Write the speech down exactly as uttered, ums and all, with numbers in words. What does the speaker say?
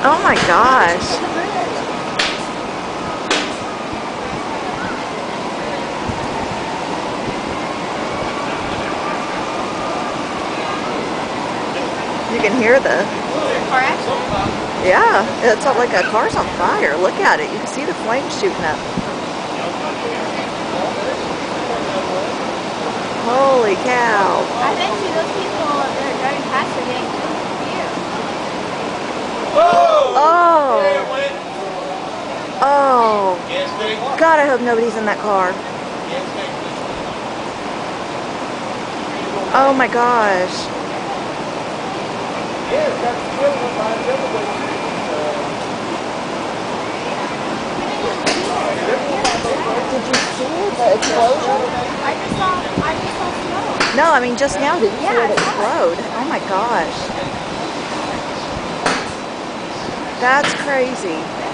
Oh my gosh. You can hear the... Car accident? Yeah, it's like a car's on fire. Look at it. You can see the flames shooting up. Holy cow. I bet you those people that are driving past are getting confused. Oh. Oh. God, I hope nobody's in that car. Oh my gosh. Did you see the explosion? I just saw, I just saw smoke. No, I mean just now. Did you Yeah, see it I saw explode? Oh my gosh. That's crazy.